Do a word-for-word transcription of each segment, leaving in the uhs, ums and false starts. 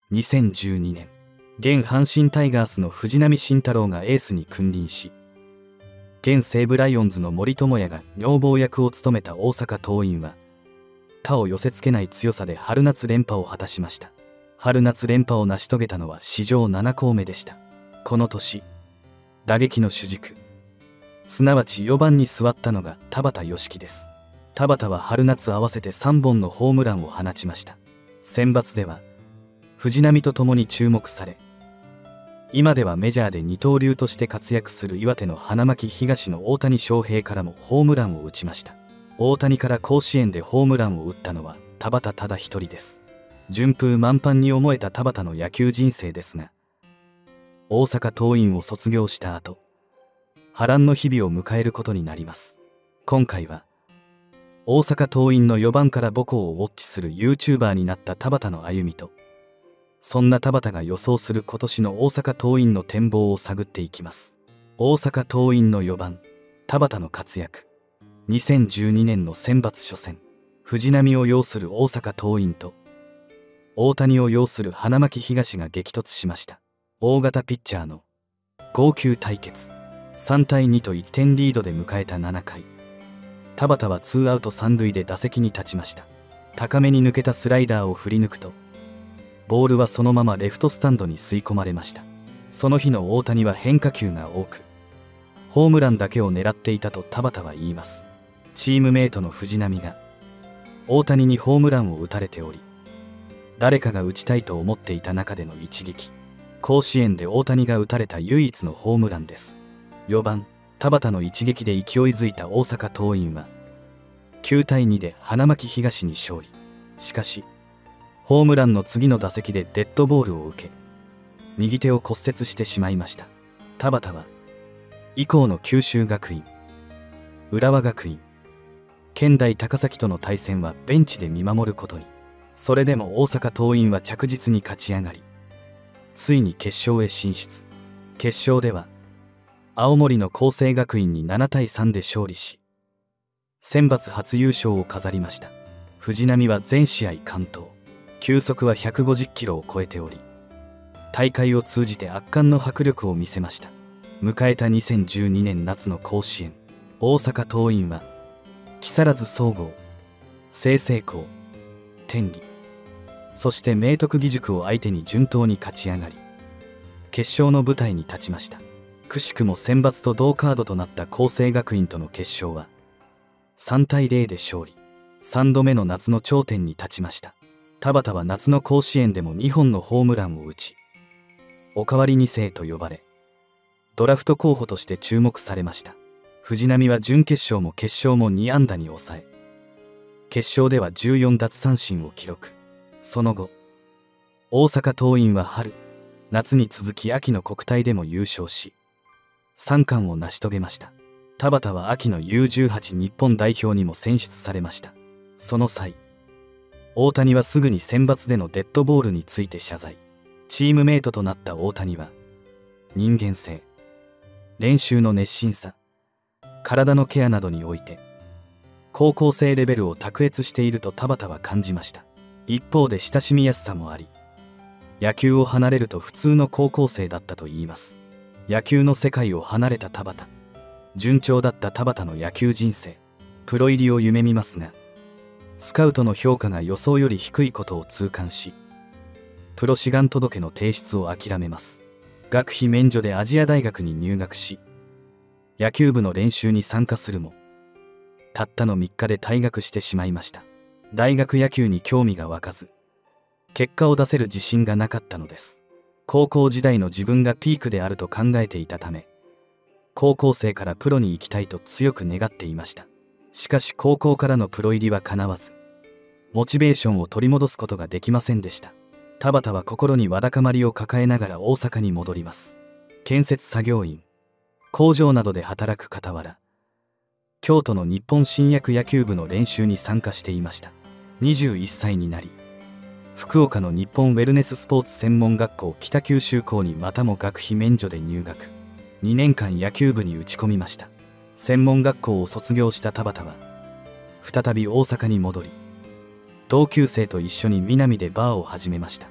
にせんじゅうにねん、現阪神タイガースの藤浪晋太郎がエースに君臨し、現西武ライオンズの森友哉が女房役を務めた大阪桐蔭は他を寄せつけない強さで春夏連覇を果たしました。春夏連覇を成し遂げたのは史上ななこうめでした。この年、打撃の主軸、すなわちよばんに座ったのが田畑義樹です。田畑は春夏合わせてさんぼんのホームランを放ちました。選抜では藤浪と共に注目され、今ではメジャーで二刀流として活躍する岩手の花巻東の大谷翔平からもホームランを打ちました。大谷から甲子園でホームランを打ったのは田畑ただ一人です。順風満帆に思えた田畑の野球人生ですが、大阪桐蔭を卒業した後、波乱の日々を迎えることになります。今回は大阪桐蔭のよばんから母校をウォッチする YouTuber になった田畑の歩みと、そんな田畑が予想する今年の大阪桐蔭の展望を探っていきます。大阪桐蔭のよばん田畑の活躍。にせんじゅうにねんの選抜初戦、藤浪を擁する大阪桐蔭と大谷を擁する花巻東が激突しました。大型ピッチャーの号泣対決。さんたいにといってんリードで迎えたななかい、田畑はツーアウトさんるいで打席に立ちました。高めに抜けたスライダーを振り抜くと、ボールはそのままレフトスタンドに吸い込まれました。その日の大谷は変化球が多く、ホームランだけを狙っていたと田畑は言います。チームメイトの藤浪が大谷にホームランを打たれており、誰かが打ちたいと思っていた中での一撃。甲子園で大谷が打たれた唯一のホームランです。よばん田畑の一撃で勢いづいた大阪桐蔭はきゅうたいにで花巻東に勝利。しかしホームランの次の打席でデッドボールを受け、右手を骨折してしまいました。田畑は以降の九州学院、浦和学院、県大高崎との対戦はベンチで見守ることに。それでも大阪桐蔭は着実に勝ち上がり、ついに決勝へ進出。決勝では青森の光星学院にななたいさんで勝利し、選抜初優勝を飾りました。藤浪は全試合完投、球速はひゃくごじゅっキロを超えており、大会を通じて圧巻の迫力を見せました。迎えたにせんじゅうにねん夏の甲子園、大阪桐蔭は木更津総合、済々黌、天理、そして明徳義塾を相手に順当に勝ち上がり、決勝の舞台に立ちました。くしくも選抜と同カードとなった光星学院との決勝はさんたいぜろで勝利。さんどめの夏の頂点に立ちました。田畑は夏の甲子園でもにほんのホームランを打ち、おかわりにせいと呼ばれ、ドラフト候補として注目されました。藤浪は準決勝も決勝もにあんだに抑え、決勝ではじゅうよんだつさんしんを記録。その後、大阪桐蔭は春、夏に続き秋の国体でも優勝し、さんかんを成し遂げました。田畑は秋の ユーじゅうはち 日本代表にも選出されました。その際、大谷はすぐに選抜でのデッドボールについて謝罪。チームメイトとなった大谷は、人間性、練習の熱心さ、体のケアなどにおいて、高校生レベルを卓越していると田畑は感じました。一方で親しみやすさもあり、野球を離れると普通の高校生だったといいます。野球の世界を離れた田畑。順調だった田畑の野球人生、プロ入りを夢見ますが、スカウトの評価が予想より低いことを痛感し、プロ志願届の提出を諦めます。学費免除で亜細亜大学に入学し、野球部の練習に参加するも、たったのみっかで退学してしまいました。大学野球に興味が湧かず、結果を出せる自信がなかったのです。高校時代の自分がピークであると考えていたため、高校生からプロに行きたいと強く願っていました。しかし高校からのプロ入りはかなわず、モチベーションを取り戻すことができませんでした。田畑は心にわだかまりを抱えながら大阪に戻ります。建設作業員、工場などで働く傍ら、京都の日本新薬野球部の練習に参加していました。にじゅういっさいになり、福岡の日本ウェルネススポーツ専門学校北九州校にまたも学費免除で入学。にねんかん野球部に打ち込みました。専門学校を卒業した田畑は再び大阪に戻り、同級生と一緒に南でバーを始めました。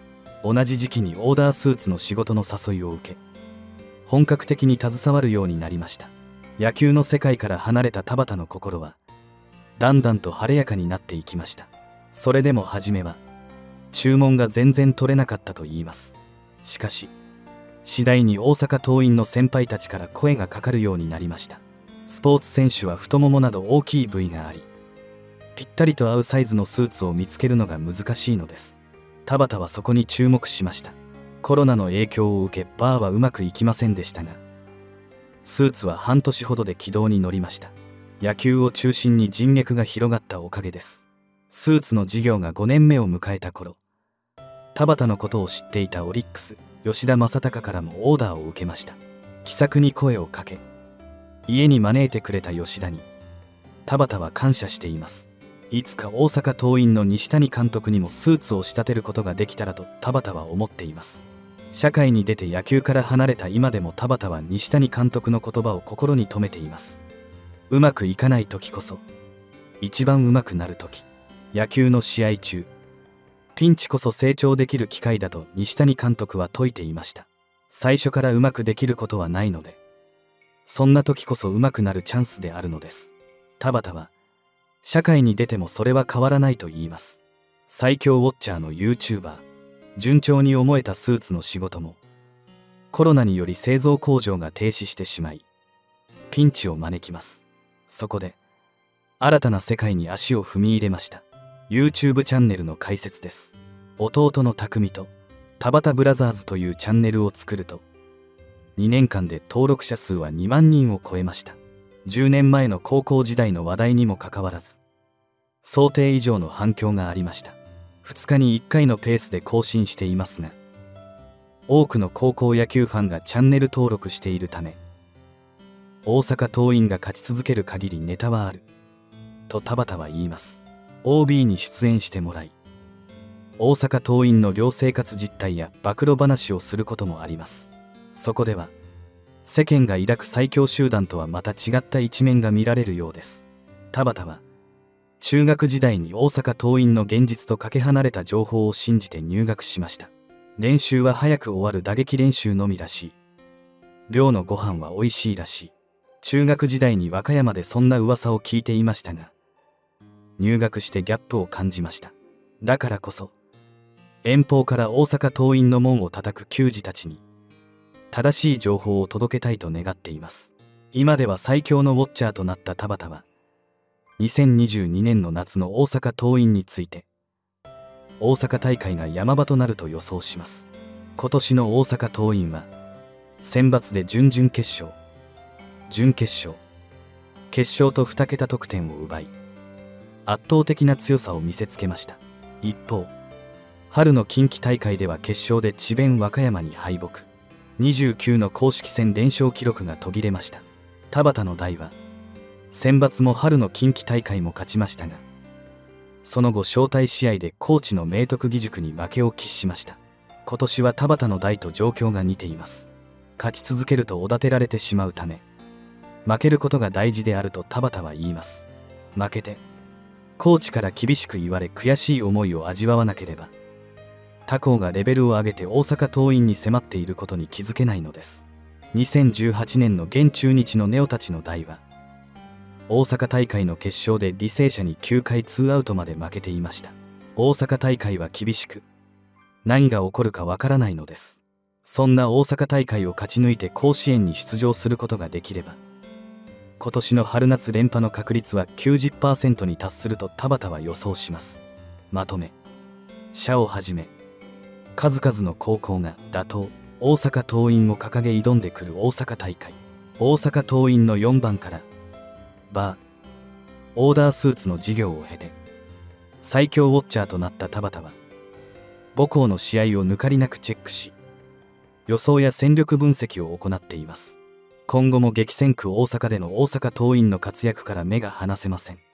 同じ時期にオーダースーツの仕事の誘いを受け、本格的に携わるようになりました。野球の世界から離れた田畑の心はだんだんと晴れやかになっていきました。それでも初めは注文が全然取れなかったといいます。しかし次第に大阪桐蔭の先輩たちから声がかかるようになりました。スポーツ選手は太ももなど大きい部位があり、ぴったりと合うサイズのスーツを見つけるのが難しいのです。田畑はそこに注目しました。コロナの影響を受けバーはうまくいきませんでしたが、スーツは半年ほどで軌道に乗りました。野球を中心に人脈が広がったおかげです。スーツの事業がごねんめを迎えた頃、田畑のことを知っていたオリックス吉田正尚からもオーダーを受けました。気さくに声をかけ、家に招いてくれた吉田に田畑は感謝しています。いつか大阪桐蔭の西谷監督にもスーツを仕立てることができたらと田畑は思っています。社会に出て野球から離れた今でも田畑は西谷監督の言葉を心に留めています。うまくいかない時こそ一番うまくなる時。野球の試合中、ピンチこそ成長できる機会だと西谷監督は説いていました。最初からうまくできることはないので、そんな時こそうまくなるチャンスであるのです。田畑は社会に出てもそれは変わらないと言います。最強ウォッチャーの YouTuber、順調に思えたスーツの仕事もコロナにより製造工場が停止してしまいピンチを招きます。そこで新たな世界に足を踏み入れました。 YouTube チャンネルの開設です。弟の匠と田畑ブラザーズというチャンネルを作るとにねんかんで登録者数はにまんにんを超えました。じゅうねんまえの高校時代の話題にもかかわらず想定以上の反響がありました。ふつかにいっかいのペースで更新していますが、多くの高校野球ファンがチャンネル登録しているため、大阪桐蔭が勝ち続ける限りネタはあると田畑は言います。 オービー に出演してもらい、大阪桐蔭の寮生活実態や暴露話をすることもあります。そこでは世間が抱く最強集団とはまた違った一面が見られるようです。田畑は中学時代に大阪桐蔭の現実とかけ離れた情報を信じて入学しました。練習は早く終わる打撃練習のみらしい。寮のご飯は美味しいらしい。中学時代に和歌山でそんな噂を聞いていましたが、入学してギャップを感じました。だからこそ遠方から大阪桐蔭の門を叩く球児たちに正しい情報を届けたいと願っています。今では最強のウォッチャーとなった田畑はにせんにじゅうにねんの夏の大阪桐蔭について、大阪大会が山場となると予想します。今年の大阪桐蔭は選抜で準々決勝、準決勝、決勝とに桁得点を奪い圧倒的な強さを見せつけました。一方、春の近畿大会では決勝で智弁和歌山に敗北、にじゅうきゅうの公式戦連勝記録が途切れました。田畑の代は選抜も春の近畿大会も勝ちましたが、その後招待試合で高知の明徳義塾に負けを喫しました。今年は田畑の代と状況が似ています。勝ち続けるとおだてられてしまうため、負けることが大事であると田畑は言います。負けてコーチから厳しく言われ悔しい思いを味わわなければ、他校がレベルを上げて大阪桐蔭に迫っていることに気づけないのです。にせんじゅうはちねんの現中日のネオたちの代は大阪大会の決勝で履正社にきゅうかいツーアウトまで負けていました。大阪大会は厳しく、何が起こるかわからないのです。そんな大阪大会を勝ち抜いて甲子園に出場することができれば、今年の春夏連覇の確率は きゅうじゅっパーセント に達すると田畑は予想します。まとめ、社をはじめ数々の高校が打倒大阪桐蔭を掲げ挑んでくる大阪大会。大阪桐蔭のよんばんからバーオーダースーツの事業を経て最強ウォッチャーとなった田畑は、母校の試合を抜かりなくチェックし、予想や戦力分析を行っています。今後も激戦区大阪での大阪桐蔭の活躍から目が離せません。